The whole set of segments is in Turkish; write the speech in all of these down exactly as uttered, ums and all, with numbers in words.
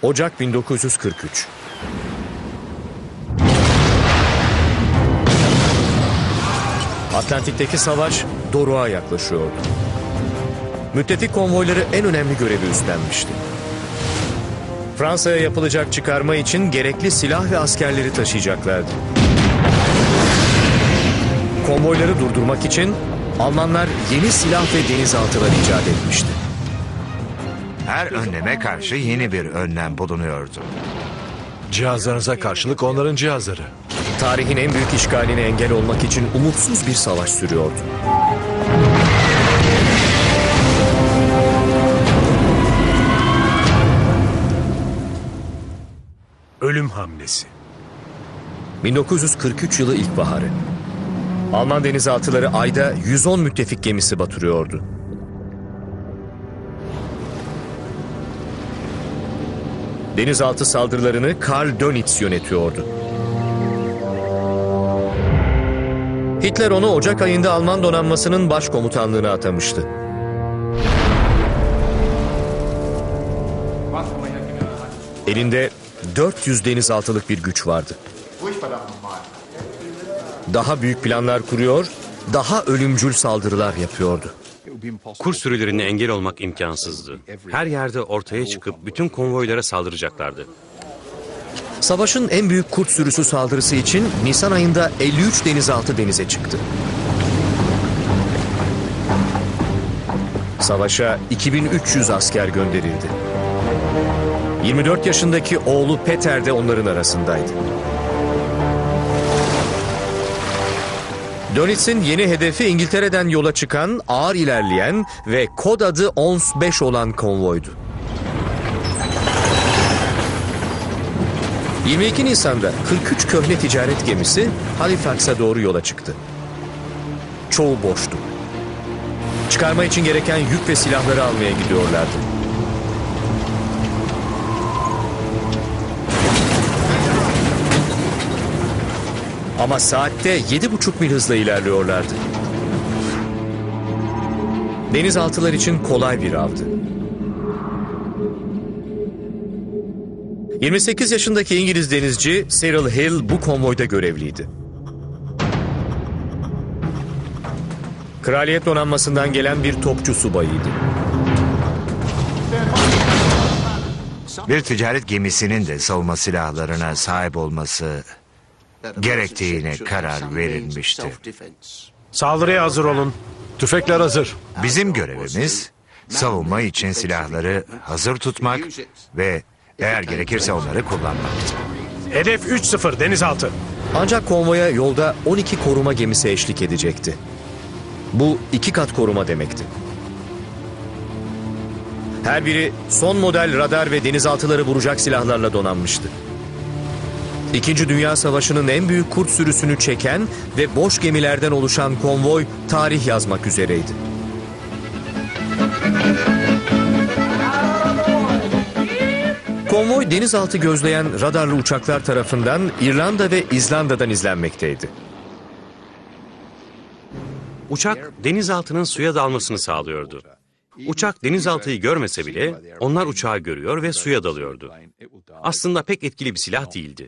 Ocak bin dokuz yüz kırk üç. Atlantik'teki savaş doruğa yaklaşıyordu. Müttefik konvoyları en önemli görevi üstlenmişti. Fransa'ya yapılacak çıkarma için gerekli silah ve askerleri taşıyacaklardı. Konvoyları durdurmak için Almanlar yeni silah ve denizaltılar icat etmişti. Her önleme karşı yeni bir önlem bulunuyordu. Cihazlarınıza karşılık onların cihazları. Tarihin en büyük işgaline engel olmak için umutsuz bir savaş sürüyordu. Ölüm hamlesi. bin dokuz yüz kırk üç yılı ilkbaharı. Alman denizaltıları ayda yüz on müttefik gemisi batırıyordu. Denizaltı saldırılarını Karl Dönitz yönetiyordu. Hitler onu Ocak ayında Alman donanmasının başkomutanlığına atamıştı. Elinde dört yüz denizaltılık bir güç vardı. Daha büyük planlar kuruyor, daha ölümcül saldırılar yapıyordu. Kur sürülerine engel olmak imkansızdı. Her yerde ortaya çıkıp bütün konvoylara saldıracaklardı. Savaşın en büyük kurt sürüsü saldırısı için Nisan ayında elli üç denizaltı denize çıktı. Savaşa iki bin üç yüz asker gönderildi. yirmi dört yaşındaki oğlu Peter de onların arasındaydı. Dönitz'in yeni hedefi İngiltere'den yola çıkan, ağır ilerleyen ve kod adı Ons beş olan konvoydu. yirmi iki Nisan'da kırk üç köhne ticaret gemisi Halifax'a doğru yola çıktı. Çoğu boştu. Çıkarma için gereken yük ve silahları almaya gidiyorlardı. Ama saatte yedi buçuk mil hızla ilerliyorlardı. Denizaltılar için kolay bir avdı. yirmi sekiz yaşındaki İngiliz denizci Cyril Hill bu konvoyda görevliydi. Kraliyet donanmasından gelen bir topçu subayıydı. Bir ticaret gemisinin de savunma silahlarına sahip olması gerektiğine karar verilmişti. Saldırıya hazır olun. Tüfekler hazır. Bizim görevimiz savunma için silahları hazır tutmak ve eğer gerekirse onları kullanmaktı. Hedef üç sıfır denizaltı. Ancak konvoya yolda on iki koruma gemisi eşlik edecekti. Bu iki kat koruma demekti. Her biri son model radar ve denizaltıları vuracak silahlarla donanmıştı. İkinci Dünya Savaşı'nın en büyük kurt sürüsünü çeken ve boş gemilerden oluşan konvoy tarih yazmak üzereydi. Konvoy denizaltı gözleyen radarlı uçaklar tarafından İrlanda ve İzlanda'dan izlenmekteydi. Uçak denizaltının suya dalmasını sağlıyordu. Uçak denizaltıyı görmese bile onlar uçağı görüyor ve suya dalıyordu. Aslında pek etkili bir silah değildi.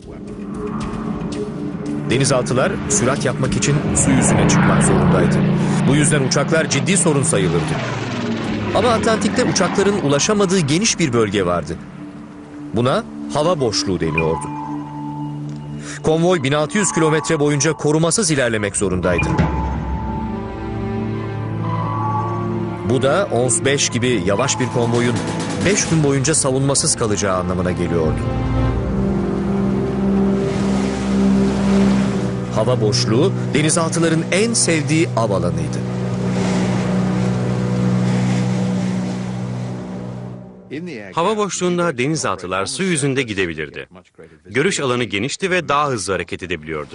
Denizaltılar sürat yapmak için su yüzüne çıkmak zorundaydı. Bu yüzden uçaklar ciddi sorun sayılırdı. Ama Atlantik'te uçakların ulaşamadığı geniş bir bölge vardı. Buna hava boşluğu deniyordu. Konvoy bin altı yüz kilometre boyunca korumasız ilerlemek zorundaydı. Bu da Ons beş gibi yavaş bir konvoyun beş gün boyunca savunmasız kalacağı anlamına geliyordu. Hava boşluğu denizaltıların en sevdiği av alanıydı. Hava boşluğunda denizaltılar su yüzünde gidebilirdi. Görüş alanı genişti ve daha hızlı hareket edebiliyordu.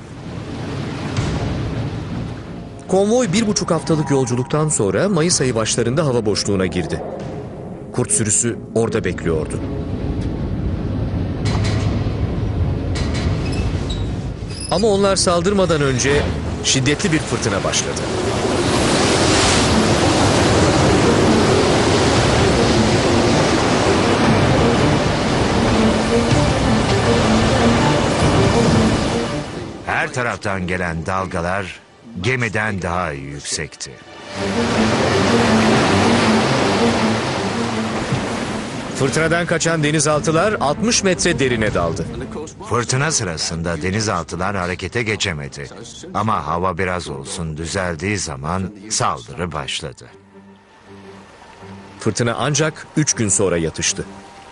Konvoy bir buçuk haftalık yolculuktan sonra Mayıs ayı başlarında hava boşluğuna girdi. Kurt sürüsü orada bekliyordu. Ama onlar saldırmadan önce şiddetli bir fırtına başladı. taraftan gelen dalgalar gemiden daha yüksekti. Fırtınadan kaçan denizaltılar altmış metre derine daldı. Fırtına sırasında denizaltılar harekete geçemedi. Ama hava biraz olsun düzeldiği zaman saldırı başladı. Fırtına ancak üç gün sonra yatıştı.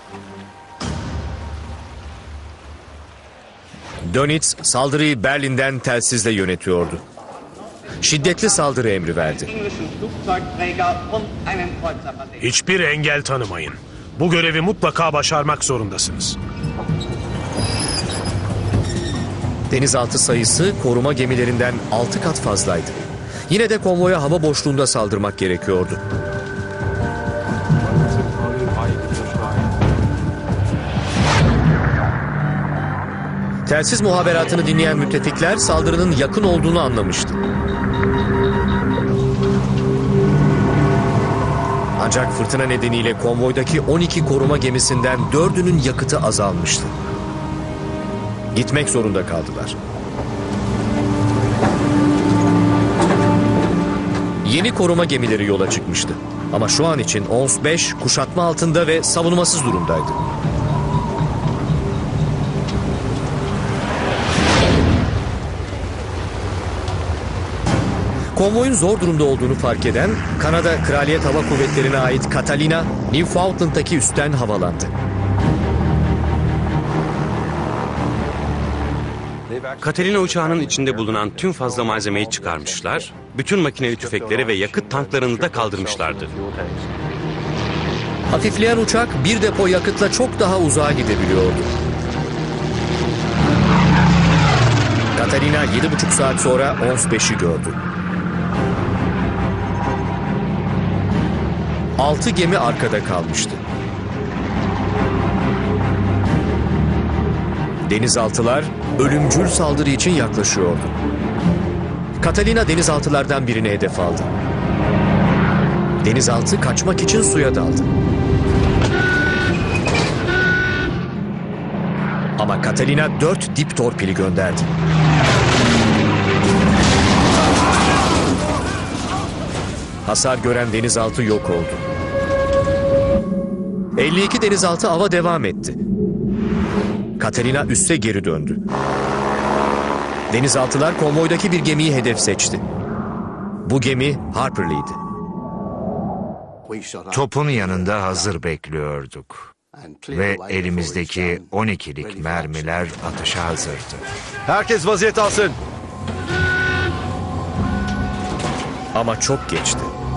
Dönitz saldırıyı Berlin'den telsizle yönetiyordu. Şiddetli saldırı emri verdi. Hiçbir engel tanımayın. Bu görevi mutlaka başarmak zorundasınız. Denizaltı sayısı koruma gemilerinden altı kat fazlaydı. Yine de konvoya hava boşluğunda saldırmak gerekiyordu. Telsiz muhaberatını dinleyen müttefikler saldırının yakın olduğunu anlamıştı. Ancak fırtına nedeniyle konvoydaki on iki koruma gemisinden dördünün yakıtı azalmıştı. Gitmek zorunda kaldılar. Yeni koruma gemileri yola çıkmıştı. Ama şu an için Ons beş kuşatma altında ve savunmasız durumdaydı. Konvoyun zor durumda olduğunu fark eden Kanada Kraliyet Hava Kuvvetleri'ne ait Catalina, Newfoundland'daki üstten havalandı. Catalina uçağının içinde bulunan tüm fazla malzemeyi çıkarmışlar, bütün makineli tüfekleri ve yakıt tanklarını da kaldırmışlardı. Hafifleyen uçak bir depo yakıtla çok daha uzağa gidebiliyordu. Catalina yedi buçuk saat sonra Ons beşi gördü. Altı gemi arkada kalmıştı. Denizaltılar ölümcül saldırı için yaklaşıyordu. Catalina denizaltılardan birini hedef aldı. Denizaltı kaçmak için suya daldı. Ama Catalina dört dip torpili gönderdi. Hasar gören denizaltı yok oldu. elli iki denizaltı ava devam etti. Catalina üsse geri döndü. Denizaltılar konvoydaki bir gemiyi hedef seçti. Bu gemi Harperley'di. Topun yanında hazır bekliyorduk. Ve elimizdeki on ikilik mermiler atışa hazırdı. Herkes vaziyet alsın. Ama çok geçti.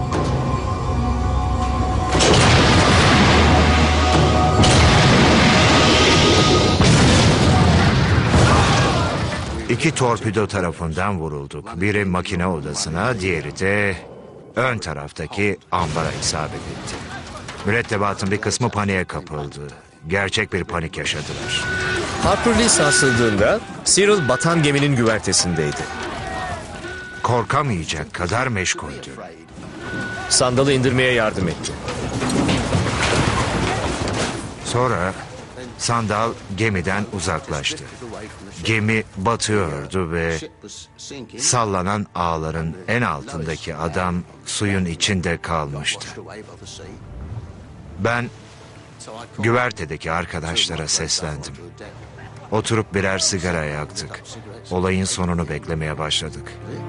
İki torpido tarafından vurulduk. Biri makine odasına, diğeri de ön taraftaki ambara isabet etti. Mürettebatın bir kısmı paniğe kapıldı. Gerçek bir panik yaşadılar. Harperley sarsıldığında Cyril batan geminin güvertesindeydi. Korkamayacak kadar meşguldü. Sandalı indirmeye yardım etti. Sonra sandal gemiden uzaklaştı. Gemi batıyordu ve sallanan ağların en altındaki adam suyun içinde kalmıştı. Ben güvertedeki arkadaşlara seslendim. Oturup birer sigara yaktık. Olayın sonunu beklemeye başladık.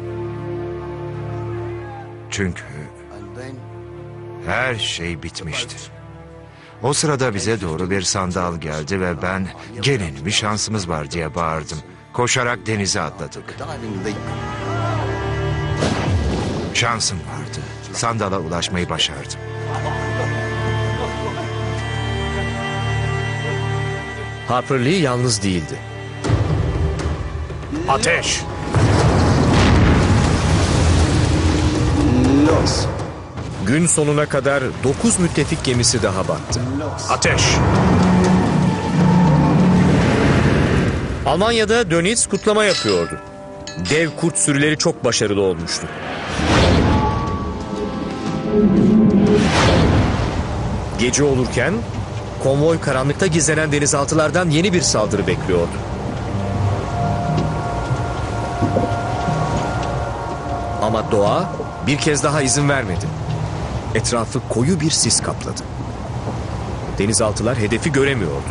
Çünkü her şey bitmişti. O sırada bize doğru bir sandal geldi ve ben "Gelin, bir şansımız var" diye bağırdım. Koşarak denize atladık. Şansım vardı. Sandala ulaşmayı başardım. Harperley yalnız değildi. Ateş! Gün sonuna kadar dokuz müttefik gemisi daha battı. Ateş! Almanya'da Dönitz kutlama yapıyordu. Dev kurt sürüleri çok başarılı olmuştu. Gece olurken konvoy karanlıkta gizlenen denizaltılardan yeni bir saldırı bekliyordu. Ama doğa bir kez daha izin vermedi. Etrafı koyu bir sis kapladı. Denizaltılar hedefi göremiyordu.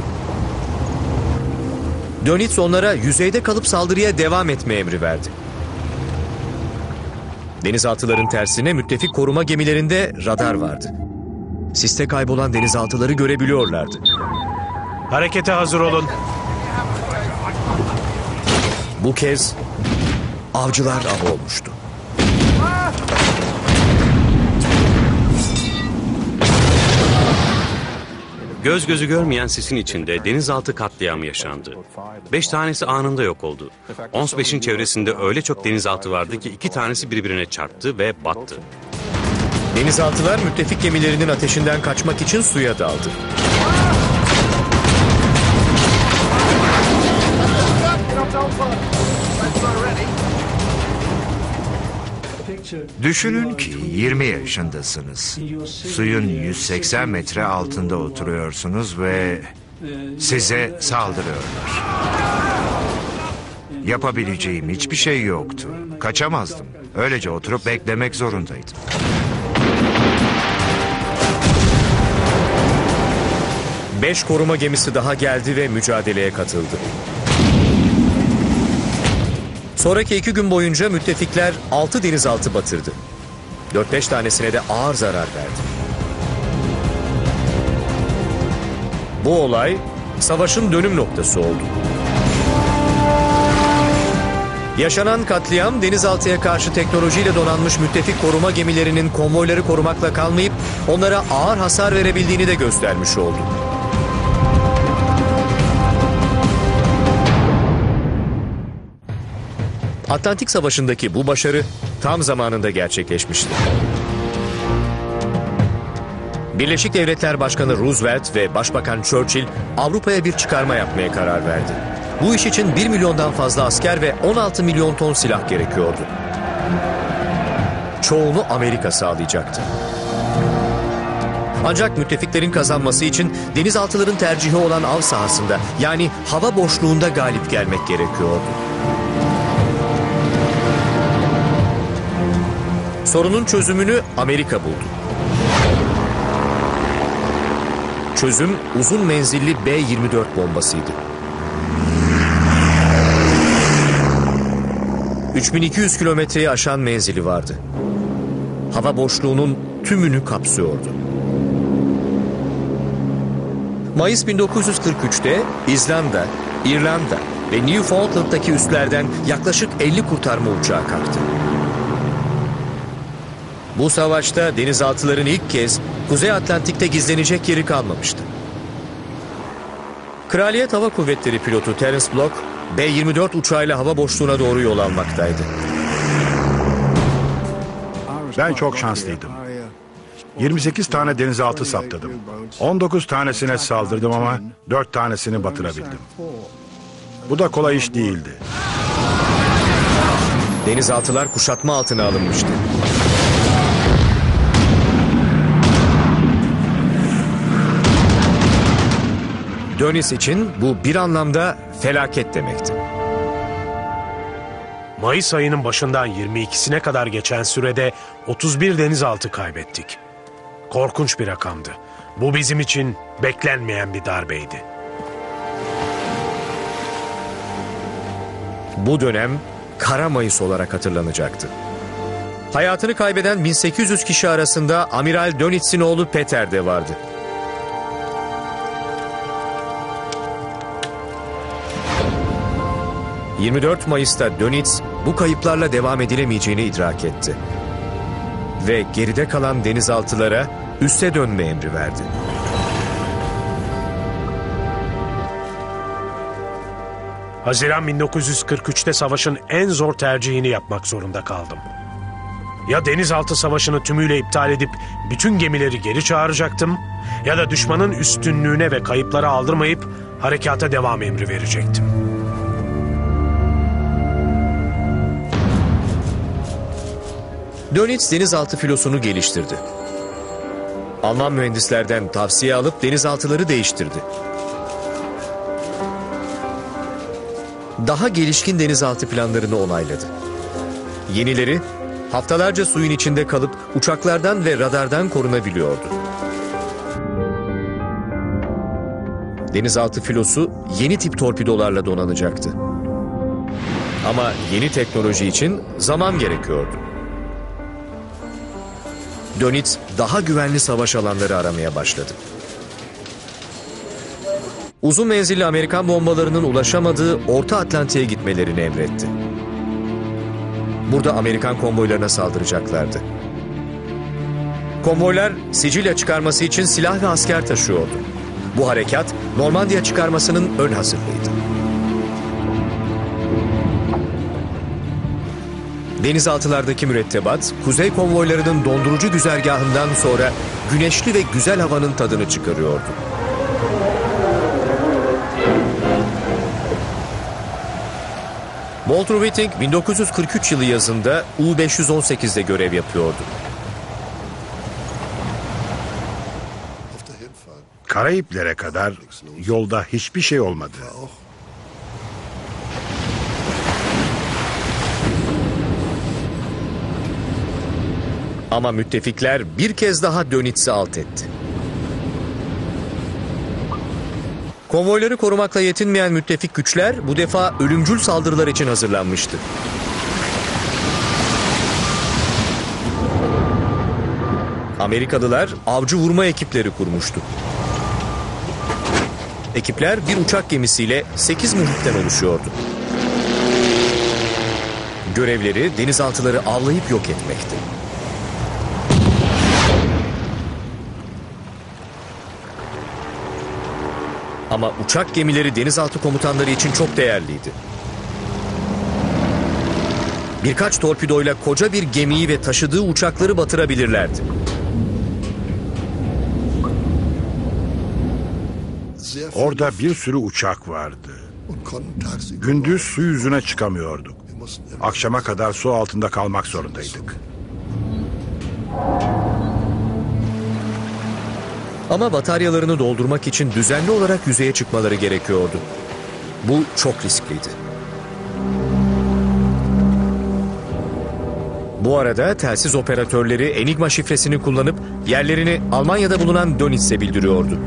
Dönitz onlara yüzeyde kalıp saldırıya devam etme emri verdi. Denizaltıların tersine müttefik koruma gemilerinde radar vardı. Siste kaybolan denizaltıları görebiliyorlardı. Harekete hazır olun. Bu kez avcılar av olmuştu. Göz gözü görmeyen sisin içinde denizaltı katliamı yaşandı. Beş tanesi anında yok oldu. Ons beşin çevresinde öyle çok denizaltı vardı ki iki tanesi birbirine çarptı ve battı. Denizaltılar müttefik gemilerinin ateşinden kaçmak için suya daldı. Düşünün ki yirmi yaşındasınız. Suyun yüz seksen metre altında oturuyorsunuz ve size saldırıyorlar. Yapabileceğim hiçbir şey yoktu. Kaçamazdım. Öylece oturup beklemek zorundaydım. Beş koruma gemisi daha geldi ve mücadeleye katıldı. Sonraki iki gün boyunca müttefikler altı denizaltı batırdı. Dört beş tanesine de ağır zarar verdi. Bu olay savaşın dönüm noktası oldu. Yaşanan katliam denizaltıya karşı teknolojiyle donanmış müttefik koruma gemilerinin konvoyları korumakla kalmayıp onlara ağır hasar verebildiğini de göstermiş oldu. Atlantik Savaşı'ndaki bu başarı tam zamanında gerçekleşmişti. Birleşik Devletler Başkanı Roosevelt ve Başbakan Churchill Avrupa'ya bir çıkarma yapmaya karar verdi. Bu iş için bir milyondan fazla asker ve on altı milyon ton silah gerekiyordu. Çoğunu Amerika sağlayacaktı. Ancak müttefiklerin kazanması için denizaltıların tercihi olan av sahasında, yani hava boşluğunda galip gelmek gerekiyordu. Sorunun çözümünü Amerika buldu. Çözüm uzun menzilli B yirmi dört bombasıydı. üç bin iki yüz kilometreyi aşan menzili vardı. Hava boşluğunun tümünü kapsıyordu. Mayıs bin dokuz yüz kırk üç'te İzlanda, İrlanda ve Newfoundland'daki üslerden yaklaşık elli kurtarma uçağı kalktı. Bu savaşta denizaltıların ilk kez Kuzey Atlantik'te gizlenecek yeri kalmamıştı. Kraliyet Hava Kuvvetleri pilotu Terence Block, B yirmi dört uçağıyla hava boşluğuna doğru yol almaktaydı. Ben çok şanslıydım. yirmi sekiz tane denizaltı saptadım. on dokuz tanesine saldırdım ama dört tanesini batırabildim. Bu da kolay iş değildi. Denizaltılar kuşatma altına alınmıştı. Dönitz için bu bir anlamda felaket demekti. Mayıs ayının başından yirmi ikisine kadar geçen sürede otuz bir denizaltı kaybettik. Korkunç bir rakamdı. Bu bizim için beklenmeyen bir darbeydi. Bu dönem Kara Mayıs olarak hatırlanacaktı. Hayatını kaybeden bin sekiz yüz kişi arasında Amiral Dönitz'in oğlu Peter de vardı. yirmi dört Mayıs'ta Dönitz bu kayıplarla devam edilemeyeceğini idrak etti. Ve geride kalan denizaltılara üste dönme emri verdi. Haziran bin dokuz yüz kırk üç'te savaşın en zor tercihini yapmak zorunda kaldım. Ya denizaltı savaşını tümüyle iptal edip bütün gemileri geri çağıracaktım, ya da düşmanın üstünlüğüne ve kayıplara aldırmayıp harekata devam emri verecektim. Dönitz denizaltı filosunu geliştirdi. Alman mühendislerden tavsiye alıp denizaltıları değiştirdi. Daha gelişkin denizaltı planlarını onayladı. Yenileri haftalarca suyun içinde kalıp uçaklardan ve radardan korunabiliyordu. Denizaltı filosu yeni tip torpidolarla donanacaktı. Ama yeni teknoloji için zaman gerekiyordu. Dönitz daha güvenli savaş alanları aramaya başladı. Uzun menzilli Amerikan bombalarının ulaşamadığı Orta Atlantik'e gitmelerini emretti. Burada Amerikan konvoylarına saldıracaklardı. Konvoylar Sicilya çıkarması için silah ve asker taşıyordu. Bu harekat Normandiya çıkarmasının ön hazırlığıydı. Denizaltılardaki mürettebat, kuzey konvoylarının dondurucu güzergahından sonra güneşli ve güzel havanın tadını çıkarıyordu. Walter Whiting bin dokuz yüz kırk üç yılı yazında U beş yüz on sekiz'de görev yapıyordu. Karayiplere kadar yolda hiçbir şey olmadı. Ama müttefikler bir kez daha Dönitz'i alt etti. Konvoyları korumakla yetinmeyen müttefik güçler bu defa ölümcül saldırılar için hazırlanmıştı. Amerikalılar avcı vurma ekipleri kurmuştu. Ekipler bir uçak gemisiyle sekiz muhitten oluşuyordu. Görevleri denizaltıları avlayıp yok etmekti. Ama uçak gemileri denizaltı komutanları için çok değerliydi. Birkaç torpidoyla koca bir gemiyi ve taşıdığı uçakları batırabilirlerdi. Orada bir sürü uçak vardı. Gündüz su yüzüne çıkamıyorduk. Akşama kadar su altında kalmak zorundaydık. Ama bataryalarını doldurmak için düzenli olarak yüzeye çıkmaları gerekiyordu. Bu çok riskliydi. Bu arada telsiz operatörleri Enigma şifresini kullanıp yerlerini Almanya'da bulunan Dönitz'e bildiriyordu.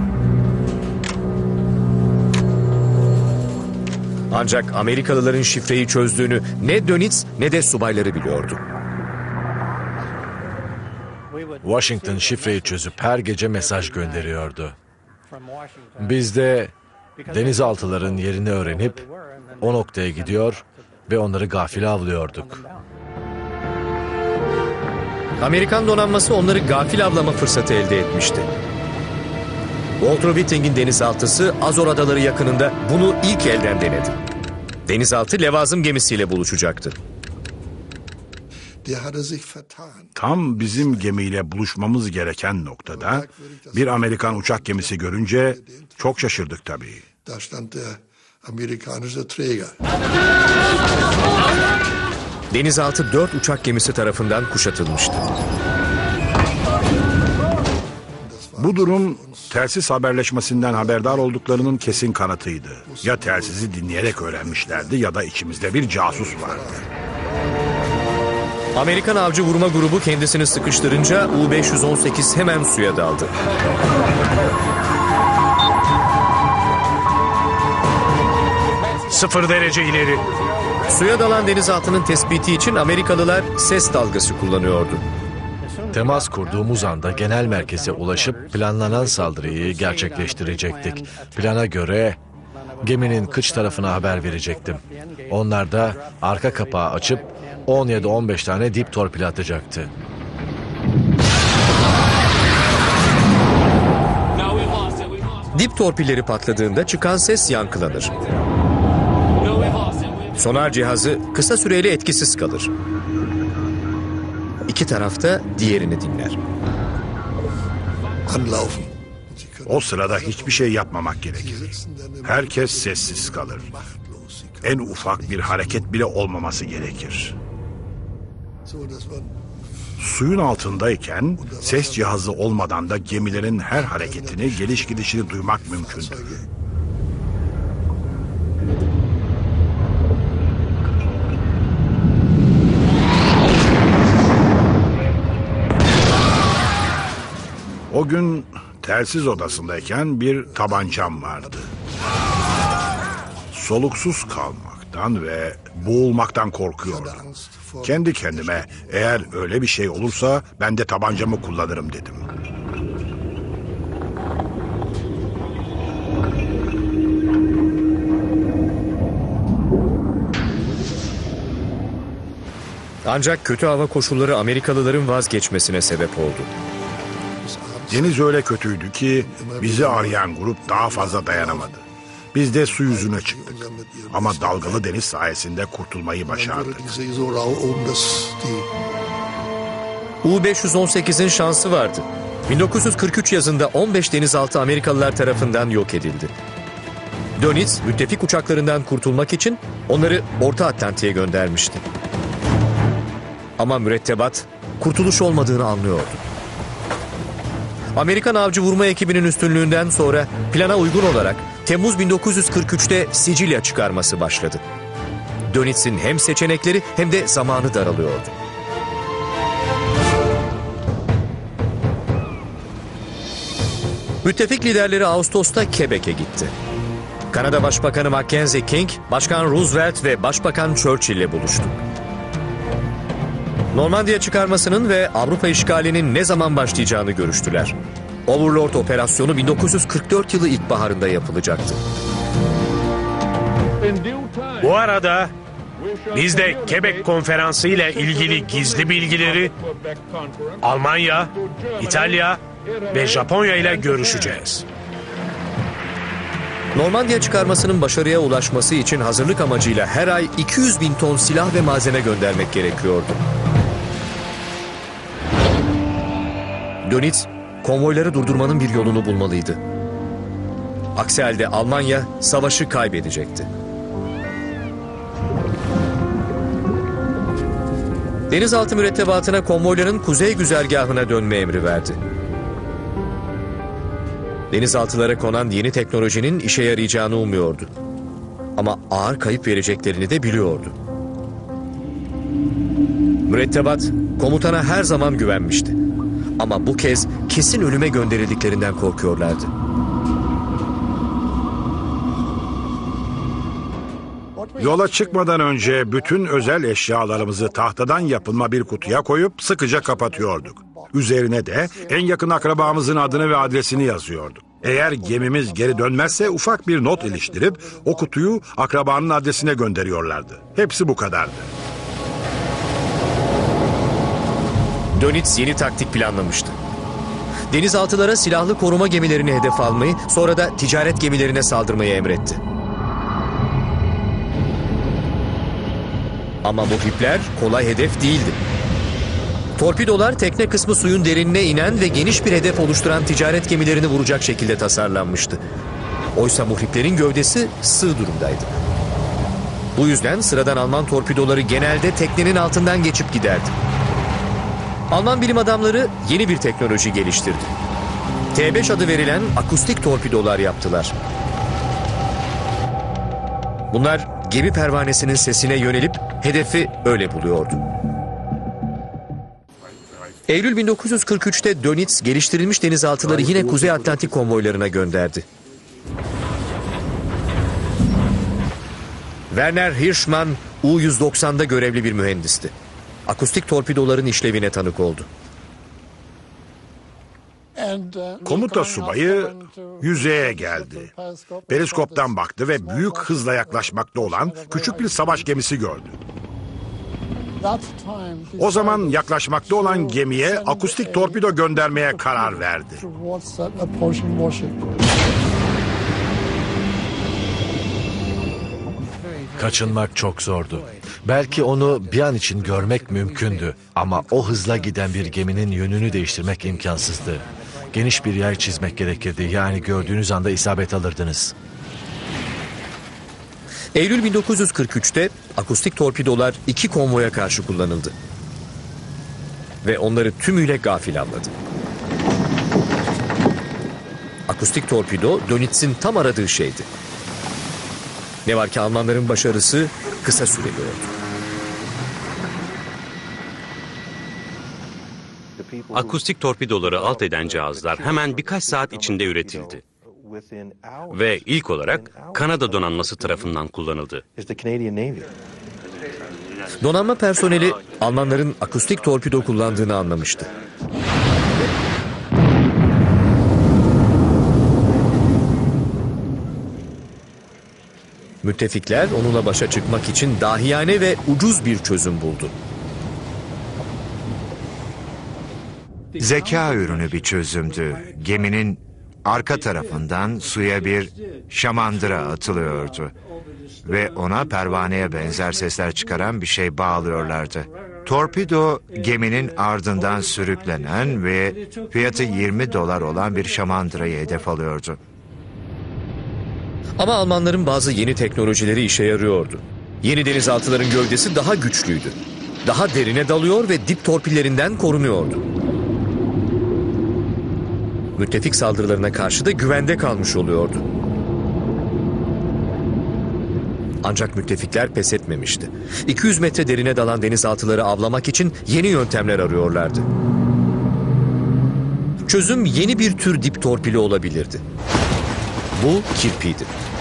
Ancak Amerikalıların şifreyi çözdüğünü ne Dönitz ne de subayları biliyordu. Washington şifreyi çözüp her gece mesaj gönderiyordu. Biz de denizaltıların yerini öğrenip o noktaya gidiyor ve onları gafil avlıyorduk. Amerikan donanması onları gafil avlama fırsatı elde etmişti. Walter Whiting'in denizaltısı Azor Adaları yakınında bunu ilk elden denedi. Denizaltı levazım gemisiyle buluşacaktı. Tam bizim gemiyle buluşmamız gereken noktada bir Amerikan uçak gemisi görünce çok şaşırdık tabii. Denizaltı dört uçak gemisi tarafından kuşatılmıştı. Bu durum telsiz haberleşmesinden haberdar olduklarının kesin kanıtıydı. Ya telsizi dinleyerek öğrenmişlerdi ya da içimizde bir casus vardı. Amerikan avcı vurma grubu kendisini sıkıştırınca U beş yüz on sekiz hemen suya daldı. Sıfır derece ileri. Suya dalan denizaltının tespiti için Amerikalılar ses dalgası kullanıyordu. Temas kurduğumuz anda genel merkeze ulaşıp planlanan saldırıyı gerçekleştirecektik. Plana göre geminin kıç tarafına haber verecektim. Onlar da arka kapağı açıp on ya da on beş tane dip torpil atacaktı. Dip torpilleri patladığında çıkan ses yankılanır. Sonar cihazı kısa süreli etkisiz kalır. İki taraf da diğerini dinler. O sırada hiçbir şey yapmamak gerekir. Herkes sessiz kalır. En ufak bir hareket bile olmaması gerekir. Suyun altındayken ses cihazı olmadan da gemilerin her hareketini, geliş gidişini duymak mümkündür. O gün telsiz odasındayken bir tabancam vardı. Soluksuz kalmaktan ve boğulmaktan korkuyordum. Kendi kendime eğer öyle bir şey olursa ben de tabancamı kullanırım dedim. Ancak kötü hava koşulları Amerikalıların vazgeçmesine sebep oldu. Deniz öyle kötüydü ki bizi arayan grup daha fazla dayanamadı. Biz de su yüzüne çıktık. Ama dalgalı deniz sayesinde kurtulmayı başardık. U beş yüz on sekizin şansı vardı. bin dokuz yüz kırk üç yazında on beş denizaltı Amerikalılar tarafından yok edildi. Dönitz, müttefik uçaklarından kurtulmak için onları Orta Atlantik'e göndermişti. Ama mürettebat kurtuluş olmadığını anlıyordu. Amerikan avcı vurma ekibinin üstünlüğünden sonra plana uygun olarak Temmuz bin dokuz yüz kırk üçte Sicilya çıkarması başladı. Dönitz'in hem seçenekleri hem de zamanı daralıyordu. Müttefik liderleri Ağustos'ta Quebec'e gitti. Kanada Başbakanı Mackenzie King, Başkan Roosevelt ve Başbakan Churchill ile buluştu. Normandiya çıkarmasının ve Avrupa işgalinin ne zaman başlayacağını görüştüler. Overlord operasyonu bin dokuz yüz kırk dört yılı ilkbaharında yapılacaktı. Bu arada biz de Quebec Konferansı ile ilgili gizli bilgileri Almanya, İtalya ve Japonya ile görüşeceğiz. Normandiya çıkarmasının başarıya ulaşması için hazırlık amacıyla her ay iki yüz bin ton silah ve malzeme göndermek gerekiyordu. Dönitz, konvoyları durdurmanın bir yolunu bulmalıydı. Aksi halde Almanya savaşı kaybedecekti. Denizaltı mürettebatına konvoyların kuzey güzergahına dönme emri verdi. Denizaltılara konan yeni teknolojinin işe yarayacağını umuyordu. Ama ağır kayıp vereceklerini de biliyordu. Mürettebat komutana her zaman güvenmişti. Ama bu kez kesin ölüme gönderildiklerinden korkuyorlardı. Yola çıkmadan önce bütün özel eşyalarımızı tahtadan yapılma bir kutuya koyup sıkıca kapatıyorduk. Üzerine de en yakın akrabamızın adını ve adresini yazıyorduk. Eğer gemimiz geri dönmezse ufak bir not iliştirip o kutuyu akrabanın adresine gönderiyorlardı. Hepsi bu kadardı. Dönitz yeni taktik planlamıştı. Denizaltılara silahlı koruma gemilerini hedef almayı, sonra da ticaret gemilerine saldırmayı emretti. Ama muhripler kolay hedef değildi. Torpidolar tekne kısmı suyun derinine inen ve geniş bir hedef oluşturan ticaret gemilerini vuracak şekilde tasarlanmıştı. Oysa muhriplerin gövdesi sığ durumdaydı. Bu yüzden sıradan Alman torpidoları genelde teknenin altından geçip giderdi. Alman bilim adamları yeni bir teknoloji geliştirdi. T beş adı verilen akustik torpidolar yaptılar. Bunlar gemi pervanesinin sesine yönelip hedefi öyle buluyordu. Eylül bin dokuz yüz kırk üçte Dönitz geliştirilmiş denizaltıları yine Kuzey Atlantik konvoylarına gönderdi. Werner Hirschmann U yüz doksan'da görevli bir mühendisti. Akustik torpidoların işlevine tanık oldu. Komuta subayı yüzeye geldi. Periskoptan baktı ve büyük hızla yaklaşmakta olan küçük bir savaş gemisi gördü. O zaman yaklaşmakta olan gemiye akustik torpido göndermeye karar verdi. Kaçınmak çok zordu. Belki onu bir an için görmek mümkündü ama o hızla giden bir geminin yönünü değiştirmek imkansızdı. Geniş bir yay çizmek gerekirdi. Yani gördüğünüz anda isabet alırdınız. Eylül bin dokuz yüz kırk üçte akustik torpidolar iki konvoya karşı kullanıldı. Ve onları tümüyle gafil avladı. Akustik torpido Dönitz'in tam aradığı şeydi. Ne var ki Almanların başarısı kısa süreli oldu. akustik torpidoları alt eden cihazlar hemen birkaç saat içinde üretildi. Ve ilk olarak Kanada donanması tarafından kullanıldı. Donanma personeli Almanların akustik torpido kullandığını anlamıştı. Müttefikler onunla başa çıkmak için dahiyane ve ucuz bir çözüm buldu. Zeka ürünü bir çözümdü. Geminin arka tarafından suya bir şamandıra atılıyordu. Ve ona pervaneye benzer sesler çıkaran bir şey bağlıyorlardı. Torpido geminin ardından sürüklenen ve fiyatı yirmi dolar olan bir şamandırayı hedef alıyordu. Ama Almanların bazı yeni teknolojileri işe yarıyordu. Yeni denizaltıların gövdesi daha güçlüydü. Daha derine dalıyor ve dip torpillerinden korunuyordu. Müttefik saldırılarına karşı da güvende kalmış oluyordu. Ancak müttefikler pes etmemişti. iki yüz metre derine dalan denizaltıları avlamak için yeni yöntemler arıyorlardı. Çözüm yeni bir tür dip torpili olabilirdi. Bu kirpiydi.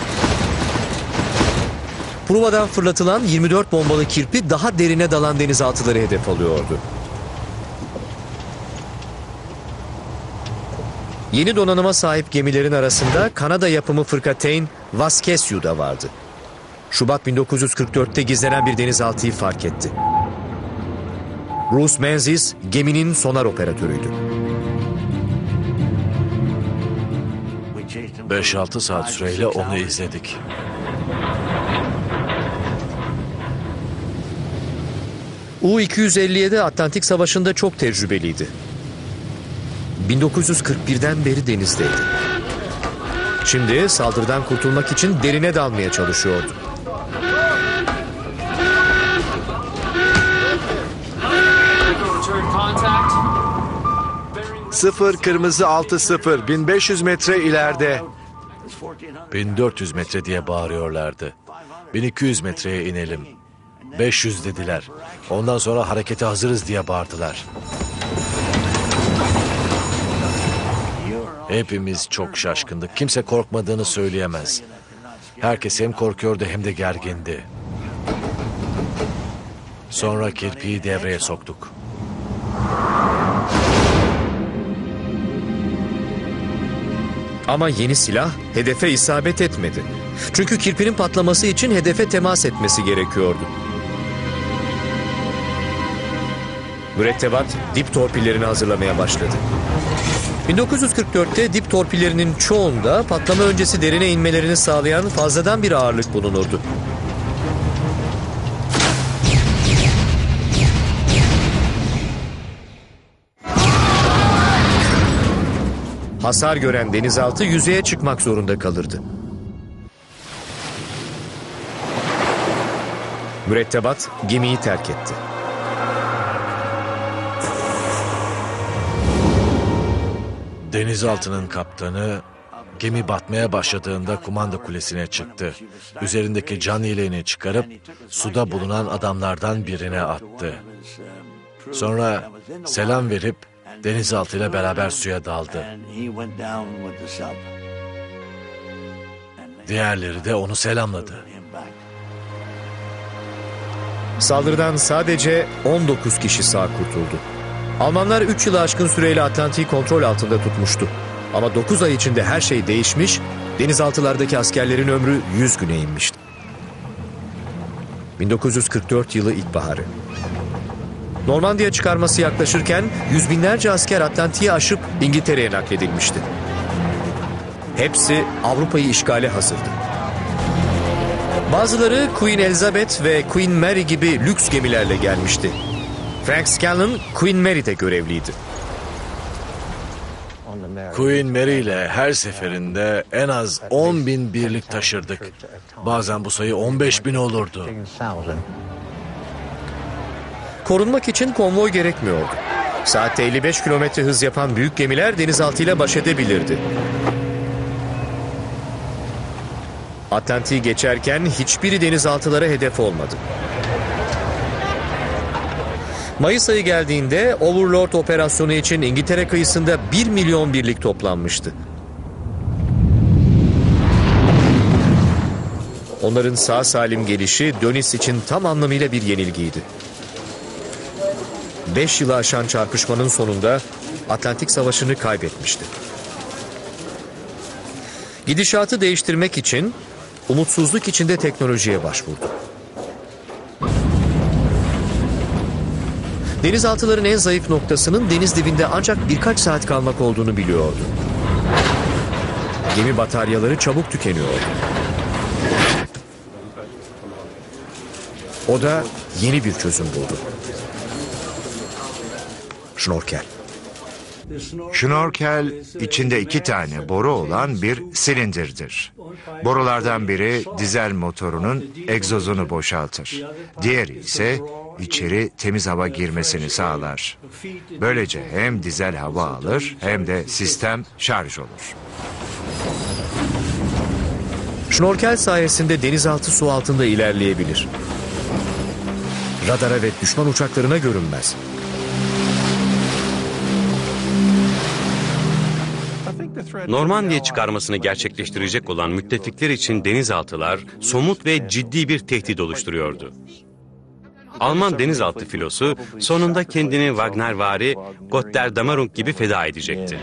Provadan fırlatılan yirmi dört bombalı kirpi daha derine dalan denizaltıları hedef alıyordu. Yeni donanıma sahip gemilerin arasında Kanada yapımı fırkateyn Vasquez'u da vardı. Şubat bin dokuz yüz kırk dörtte gizlenen bir denizaltıyı fark etti. Bruce Menzies geminin sonar operatörüydü. beş altı saat süreyle onu izledik. U iki yüz elli yedi Atlantik Savaşı'nda çok tecrübeliydi. bin dokuz yüz kırk birden beri denizdeydi. Şimdi saldırıdan kurtulmak için derine dalmaya çalışıyordu. Sıfır kırmızı altı sıfır bin beş yüz metre ileride. bin dört yüz metre diye bağırıyorlardı. bin iki yüz metreye inelim. beş yüz dediler. Ondan sonra harekete hazırız diye bağırdılar. Hepimiz çok şaşkındık. Kimse korkmadığını söyleyemez. Herkes hem korkuyordu hem de gergindi. Sonra kirpiyi devreye soktuk. Ama yeni silah hedefe isabet etmedi. Çünkü kirpinin patlaması için hedefe temas etmesi gerekiyordu. Mürettebat dip torpillerini hazırlamaya başladı. bin dokuz yüz kırk dörtte dip torpillerinin çoğunda patlama öncesi derine inmelerini sağlayan fazladan bir ağırlık bulunurdu. Hasar gören denizaltı yüzeye çıkmak zorunda kalırdı. Mürettebat gemiyi terk etti. Denizaltının kaptanı gemi batmaya başladığında kumanda kulesine çıktı. Üzerindeki can yeleğini çıkarıp suda bulunan adamlardan birine attı. Sonra selam verip denizaltıyla beraber suya daldı. Diğerleri de onu selamladı. Saldırıdan sadece on dokuz kişi sağ kurtuldu. Almanlar üç yılı aşkın süreyle Atlantik'i kontrol altında tutmuştu. Ama dokuz ay içinde her şey değişmiş, denizaltılardaki askerlerin ömrü yüz güne inmişti. bin dokuz yüz kırk dört yılı ilkbaharı. Normandiya çıkarması yaklaşırken yüz binlerce asker Atlantik'i aşıp İngiltere'ye nakledilmişti. Hepsi Avrupa'yı işgale hazırdı. Bazıları Queen Elizabeth ve Queen Mary gibi lüks gemilerle gelmişti. Frank Scanlon Queen Mary'de görevliydi. Queen Mary ile her seferinde en az on bin birlik taşırdık. Bazen bu sayı on beş bin olurdu. Korunmak için konvoy gerekmiyordu. Saatte elli beş kilometre hız yapan büyük gemiler denizaltıyla baş edebilirdi. Atlantik'i geçerken hiçbiri denizaltılara hedef olmadı. Mayıs ayı geldiğinde Overlord operasyonu için İngiltere kıyısında bir milyon birlik toplanmıştı. Onların sağ salim gelişi Dönitz için tam anlamıyla bir yenilgiydi. Beş yılı aşan çarpışmanın sonunda Atlantik Savaşı'nı kaybetmişti. Gidişatı değiştirmek için umutsuzluk içinde teknolojiye başvurdu. Denizaltıların en zayıf noktasının deniz dibinde ancak birkaç saat kalmak olduğunu biliyordu. Gemi bataryaları çabuk tükeniyordu. O da yeni bir çözüm buldu. Şnorkel. Şnorkel içinde iki tane boru olan bir silindirdir. Borulardan biri dizel motorunun egzozunu boşaltır. Diğeri ise içeri temiz hava girmesini sağlar. Böylece hem dizel hava alır hem de sistem şarj olur. Şnorkel sayesinde denizaltı su altında ilerleyebilir. Radara ve düşman uçaklarına görünmez. Normandiya çıkarmasını gerçekleştirecek olan müttefikler için denizaltılar somut ve ciddi bir tehdit oluşturuyordu. Alman denizaltı filosu sonunda kendini Wagnervari Götterdammerung gibi feda edecekti.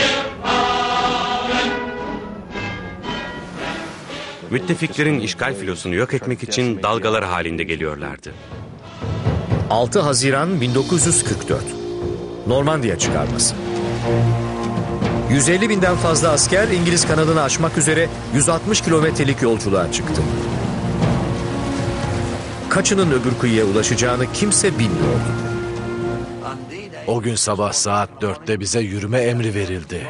Müttefiklerin işgal filosunu yok etmek için dalgalar halinde geliyorlardı. altı Haziran bin dokuz yüz kırk dört. Normandiya çıkarması. yüz elli binden fazla asker İngiliz kanadını aşmak üzere yüz altmış kilometrelik yolculuğa çıktı. Kaçının öbür kıyıya ulaşacağını kimse bilmiyordu. O gün sabah saat dörtte bize yürüme emri verildi.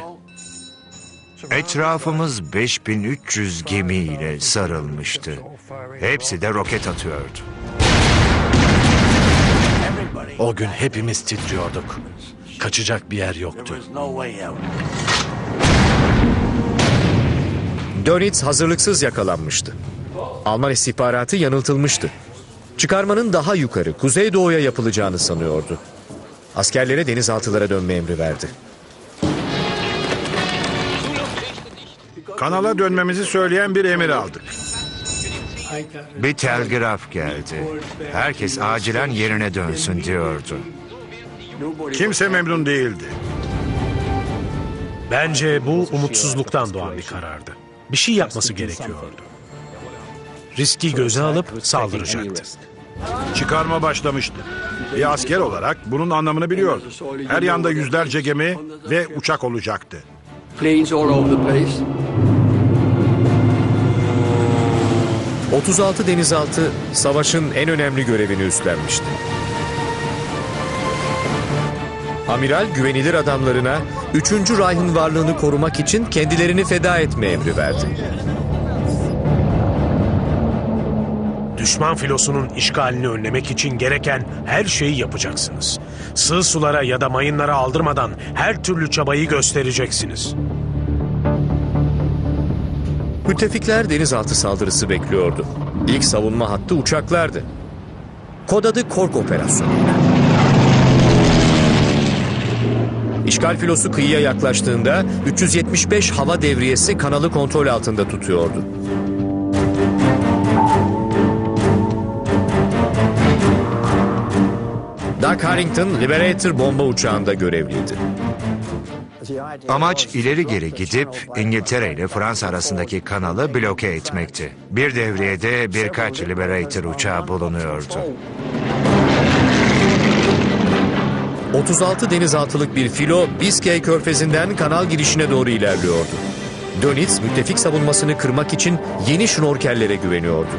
Etrafımız beş bin üç yüz gemiyle sarılmıştı. Hepsi de roket atıyordu. O gün hepimiz titriyorduk. Kaçacak bir yer yoktu. Dönitz hazırlıksız yakalanmıştı. Alman istihbaratı yanıltılmıştı. Çıkarmanın daha yukarı, kuzeydoğuya yapılacağını sanıyordu. Askerlere denizaltılara dönme emri verdi. Kanala dönmemizi söyleyen bir emir aldık. Bir telgraf geldi. Herkes acilen yerine dönsün diyordu. Kimse memnun değildi. Bence bu umutsuzluktan doğan bir karardı. Bir şey yapması gerekiyordu. Riski göze alıp saldıracaktı. Çıkarma başlamıştı. Bir asker olarak bunun anlamını biliyordu. Her yanda yüzlerce gemi ve uçak olacaktı. Planes all over the place. otuz altı denizaltı savaşın en önemli görevini üstlenmişti. Amiral güvenilir adamlarına üçüncü Reich'in varlığını korumak için kendilerini feda etme emri verdi. Düşman filosunun işgalini önlemek için gereken her şeyi yapacaksınız. Sığ sulara ya da mayınlara aldırmadan her türlü çabayı göstereceksiniz. Müttefikler denizaltı saldırısı bekliyordu. İlk savunma hattı uçaklardı. Kod adı Kork Operasyonu. İşgal filosu kıyıya yaklaştığında üç yüz yetmiş beş hava devriyesi kanalı kontrol altında tutuyordu. Doug Harrington, Liberator bomba uçağında görevliydi. Amaç ileri geri gidip İngiltere ile Fransa arasındaki kanalı bloke etmekti. Bir devriyede birkaç Liberator uçağı bulunuyordu. otuz altı denizaltılık bir filo Biskay Körfezi'nden kanal girişine doğru ilerliyordu. Dönitz müttefik savunmasını kırmak için yeni şnorkellere güveniyordu.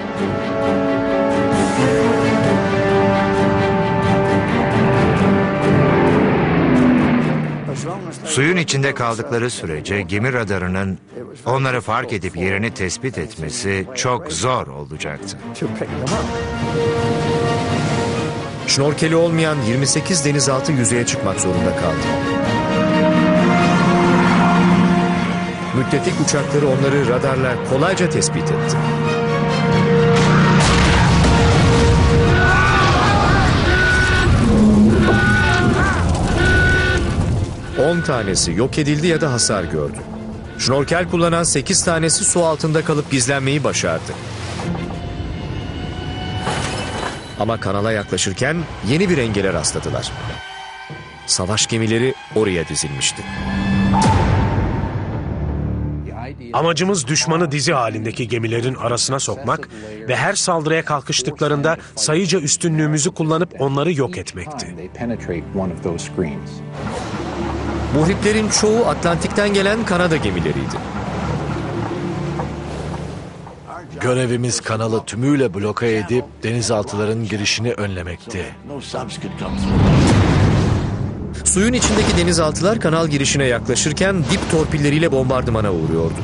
Suyun içinde kaldıkları sürece gemi radarının onları fark edip yerini tespit etmesi çok zor olacaktı. Şnorkeli olmayan yirmi sekiz denizaltı yüzeye çıkmak zorunda kaldı. Müttefik uçakları onları radarla kolayca tespit etti. on tanesi yok edildi ya da hasar gördü. Şnorkel kullanan sekiz tanesi su altında kalıp gizlenmeyi başardı. Ama kanala yaklaşırken yeni bir engele rastladılar. Savaş gemileri oraya dizilmişti. Amacımız düşmanı dizi halindeki gemilerin arasına sokmak ve her saldırıya kalkıştıklarında sayıca üstünlüğümüzü kullanıp onları yok etmekti. Muhriplerin çoğu Atlantik'ten gelen Kanada gemileriydi. Görevimiz kanalı tümüyle bloke edip denizaltıların girişini önlemekti. Suyun içindeki denizaltılar kanal girişine yaklaşırken dip torpilleriyle bombardımana uğruyordu.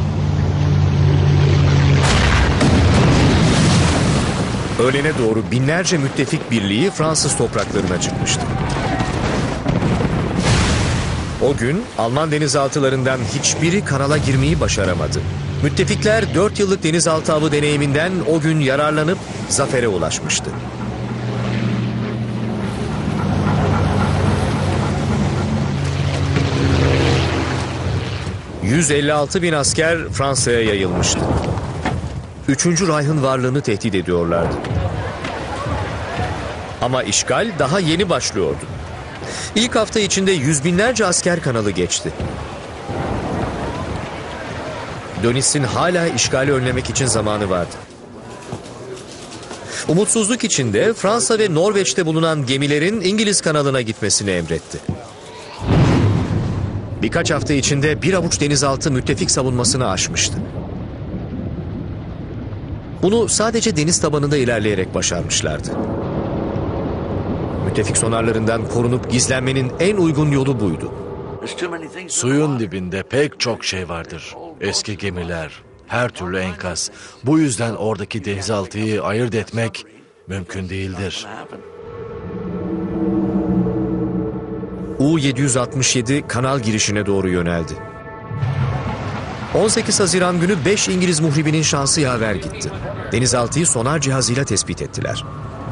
Öğlene doğru binlerce müttefik birliği Fransız topraklarına çıkmıştı. O gün Alman denizaltılarından hiçbiri kanala girmeyi başaramadı. Müttefikler dört yıllık denizaltı avı deneyiminden o gün yararlanıp zafere ulaşmıştı. yüz elli altı bin asker Fransa'ya yayılmıştı. Üçüncü Reich'ın varlığını tehdit ediyorlardı. Ama işgal daha yeni başlıyordu. İlk hafta içinde yüz binlerce asker kanalı geçti. Dönüş'ün hala işgali önlemek için zamanı vardı. Umutsuzluk içinde Fransa ve Norveç'te bulunan gemilerin İngiliz kanalına gitmesini emretti. Birkaç hafta içinde bir avuç denizaltı müttefik savunmasını aşmıştı. Bunu sadece deniz tabanında ilerleyerek başarmışlardı. Müttefik sonarlarından korunup gizlenmenin en uygun yolu buydu. Suyun dibinde pek çok şey vardır. Eski gemiler, her türlü enkaz. Bu yüzden oradaki denizaltıyı ayırt etmek mümkün değildir. U yedi yüz altmış yedi kanal girişine doğru yöneldi. on sekiz Haziran günü beş İngiliz muhribinin şansı yaver gitti. Denizaltıyı sonar cihazıyla tespit ettiler.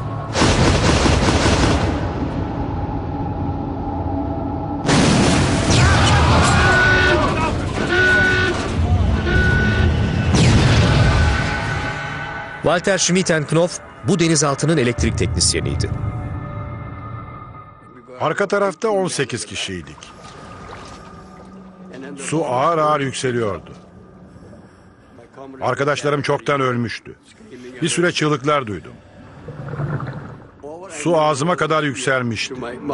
Walter Schmid-Knopf bu denizaltının elektrik teknisyeniydi. Arka tarafta on sekiz kişiydik. Su ağır ağır yükseliyordu. Arkadaşlarım çoktan ölmüştü. Bir süre çığlıklar duydum. Su ağzıma kadar yükselmişti.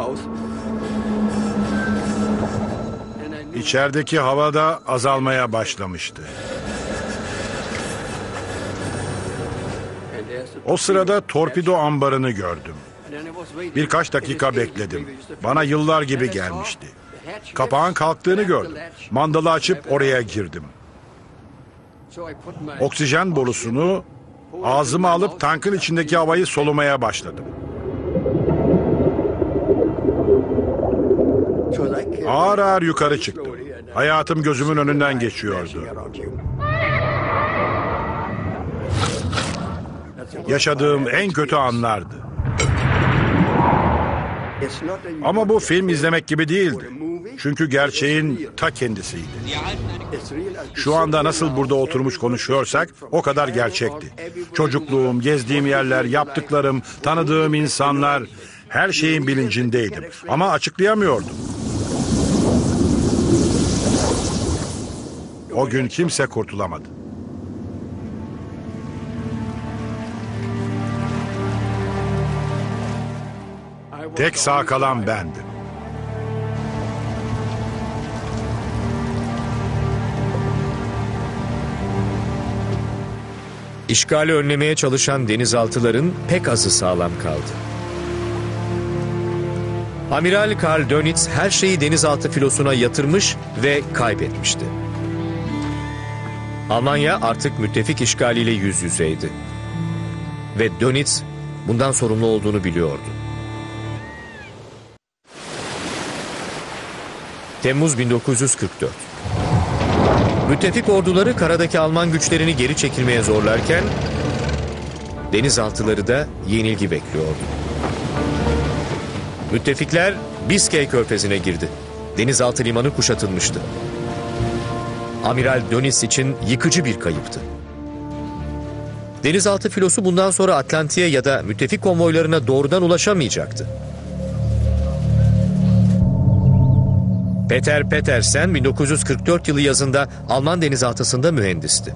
İçerideki hava da azalmaya başlamıştı. O sırada torpido ambarını gördüm. Birkaç dakika bekledim. Bana yıllar gibi gelmişti. Kapağın kalktığını gördüm. Mandalı açıp oraya girdim. Oksijen borusunu ağzıma alıp tankın içindeki havayı solumaya başladım. Ağır ağır yukarı çıktım. Hayatım gözümün önünden geçiyordu. Yaşadığım en kötü anlardı. Ama bu film izlemek gibi değildi. Çünkü gerçeğin ta kendisiydi. Şu anda nasıl burada oturmuş konuşuyorsak o kadar gerçekti. Çocukluğum, gezdiğim yerler, yaptıklarım, tanıdığım insanlar, her şeyin bilincindeydim. Ama açıklayamıyordum. O gün kimse kurtulamadı. Tek sağ kalan bendim. İşgali önlemeye çalışan denizaltıların pek azı sağlam kaldı. Amiral Karl Dönitz her şeyi denizaltı filosuna yatırmış ve kaybetmişti. Almanya artık müttefik işgaliyle yüz yüzeydi. Ve Dönitz bundan sorumlu olduğunu biliyordu. Temmuz bin dokuz yüz kırk dört. Müttefik orduları karadaki Alman güçlerini geri çekilmeye zorlarken denizaltıları da yenilgi bekliyordu. Müttefikler Biskay Körfezi'ne girdi. denizaltı limanı kuşatılmıştı. Amiral Dönitz için yıkıcı bir kayıptı. Denizaltı filosu bundan sonra Atlantik'e ya da müttefik konvoylarına doğrudan ulaşamayacaktı. Peter Petersen bin dokuz yüz kırk dört yılı yazında Alman denizaltısında mühendisti.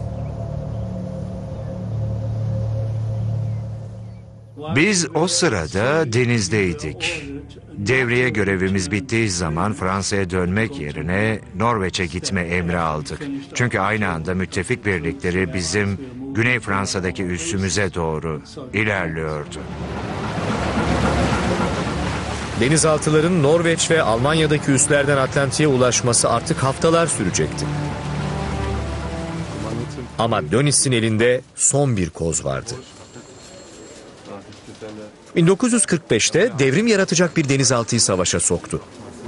Biz o sırada denizdeydik. Devriye görevimiz bittiği zaman Fransa'ya dönmek yerine Norveç'e gitme emri aldık. Çünkü aynı anda müttefik birlikleri bizim Güney Fransa'daki üssümüze doğru ilerliyordu. Denizaltıların Norveç ve Almanya'daki üslerden Atlantik'e ulaşması artık haftalar sürecekti. Ama Dönitz'in elinde son bir koz vardı. bin dokuz yüz kırk beşte devrim yaratacak bir denizaltıyı savaşa soktu.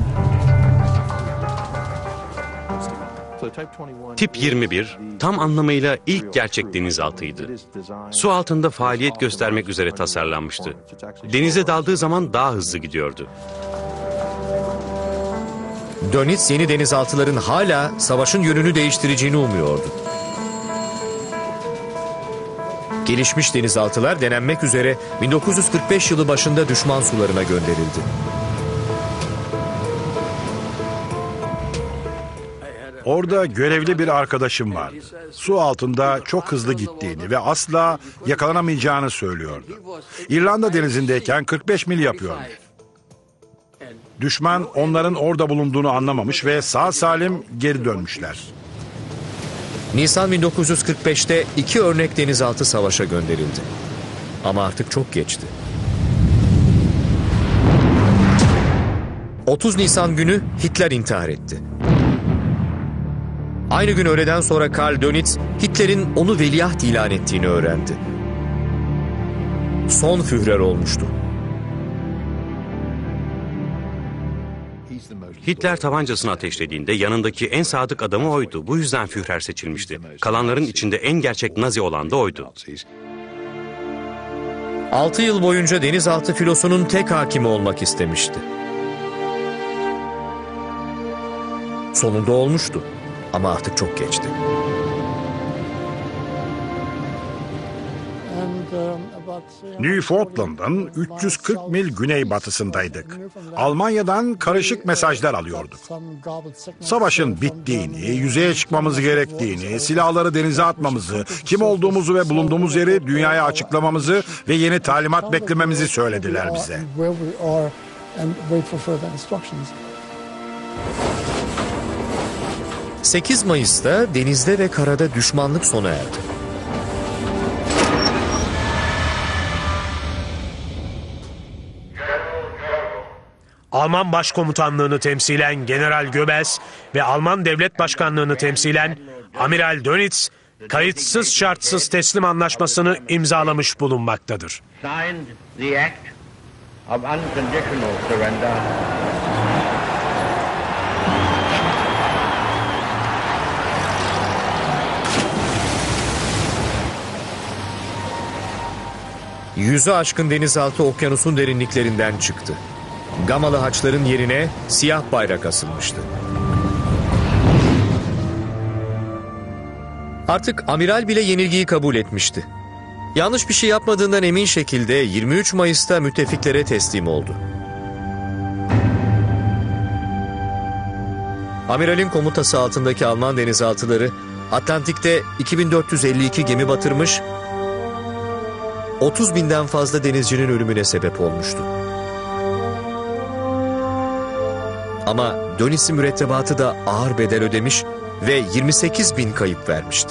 Tip yirmi bir tam anlamıyla ilk gerçek denizaltıydı. Su altında faaliyet göstermek üzere tasarlanmıştı. Denize daldığı zaman daha hızlı gidiyordu. Dönitz yeni denizaltıların hala savaşın yönünü değiştireceğini umuyordu. Gelişmiş denizaltılar denenmek üzere bin dokuz yüz kırk beş yılı başında düşman sularına gönderildi. Orada görevli bir arkadaşım vardı. Su altında çok hızlı gittiğini ve asla yakalanamayacağını söylüyordu. İrlanda denizindeyken kırk beş mil yapıyormuş. Düşman onların orada bulunduğunu anlamamış ve sağ salim geri dönmüşler. Nisan bin dokuz yüz kırk beşte iki örnek denizaltı savaşa gönderildi. Ama artık çok geçti. otuz Nisan günü Hitler intihar etti. Aynı gün öğleden sonra Karl Dönitz, Hitler'in onu veliaht ilan ettiğini öğrendi. Son Führer olmuştu. Hitler tabancasını ateşlediğinde yanındaki en sadık adamı oydu. Bu yüzden Führer seçilmişti. Kalanların içinde en gerçek Nazi olan da oydu. Altı yıl boyunca denizaltı filosunun tek hakimi olmak istemişti. Sonunda olmuştu. Ama artık çok geçti. Newfoundland'ın üç yüz kırk mil güneybatısındaydık. Almanya'dan karışık mesajlar alıyorduk. Savaşın bittiğini, yüzeye çıkmamız gerektiğini, silahları denize atmamızı, kim olduğumuzu ve bulunduğumuz yeri dünyaya açıklamamızı ve yeni talimat beklememizi söylediler bize. sekiz Mayıs'ta denizde ve karada düşmanlık sona erdi. Alman Başkomutanlığını temsilen General Goebbels ve Alman Devlet Başkanlığını temsilen Amiral Dönitz, kayıtsız şartsız teslim anlaşmasını imzalamış bulunmaktadır. Signed the act of unconditional surrender. Yüzü aşkın denizaltı okyanusun derinliklerinden çıktı. Gamalı haçların yerine siyah bayrak asılmıştı. Artık amiral bile yenilgiyi kabul etmişti. Yanlış bir şey yapmadığından emin şekilde yirmi üç Mayıs'ta müttefiklere teslim oldu. Amiralin komutası altındaki Alman denizaltıları Atlantik'te iki bin dört yüz elli iki gemi batırmış, otuz binden fazla denizcinin ölümüne sebep olmuştu. Ama Dönitz'in mürettebatı da ağır bedel ödemiş ve yirmi sekiz bin kayıp vermişti.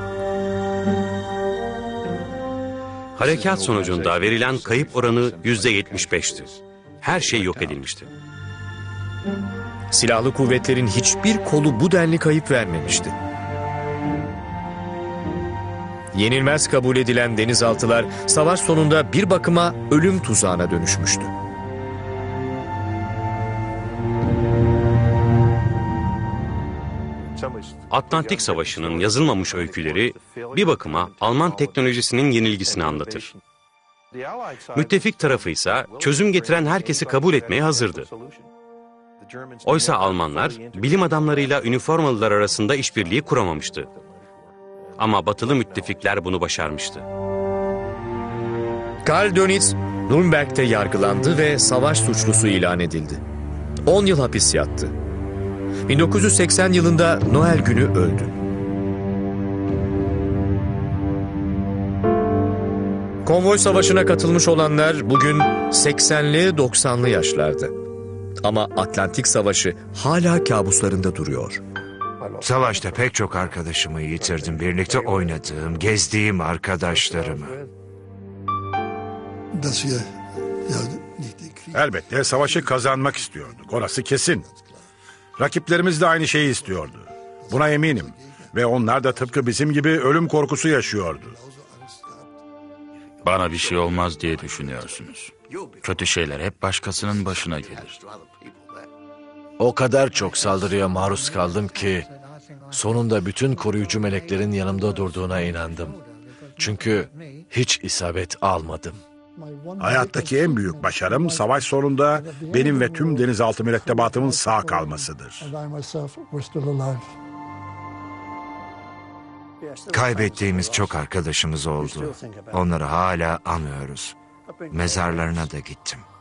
Harekat sonucunda verilen kayıp oranı yüzde yetmiş beşti. Her şey yok edilmişti. Silahlı kuvvetlerin hiçbir kolu bu denli kayıp vermemişti. Yenilmez kabul edilen denizaltılar savaş sonunda bir bakıma ölüm tuzağına dönüşmüştü. Atlantik Savaşı'nın yazılmamış öyküleri bir bakıma Alman teknolojisinin yenilgisini anlatır. Müttefik tarafı ise çözüm getiren herkesi kabul etmeye hazırdı. Oysa Almanlar bilim adamlarıyla üniformalılar arasında işbirliği kuramamıştı. Ama batılı müttefikler bunu başarmıştı. Karl Dönitz, Nürnberg'de yargılandı ve savaş suçlusu ilan edildi. on yıl hapis yattı. bin dokuz yüz seksen yılında Noel günü öldü. Konvoy savaşına katılmış olanlar bugün seksenli doksanlı yaşlarda. Ama Atlantik Savaşı hala kabuslarında duruyor. Savaşta pek çok arkadaşımı yitirdim. Birlikte oynadığım, gezdiğim arkadaşlarımı. Elbette savaşı kazanmak istiyorduk. Orası kesin. Rakiplerimiz de aynı şeyi istiyordu. Buna eminim. Ve onlar da tıpkı bizim gibi ölüm korkusu yaşıyordu. Bana bir şey olmaz diye düşünüyorsunuz. Kötü şeyler hep başkasının başına gelir. O kadar çok saldırıya maruz kaldım ki sonunda bütün koruyucu meleklerin yanımda durduğuna inandım. Çünkü hiç isabet almadım. Hayattaki en büyük başarım savaş sonunda benim ve tüm denizaltı mürettebatımın sağ kalmasıdır. Kaybettiğimiz çok arkadaşımız oldu. Onları hala anıyoruz. Mezarlarına da gittim.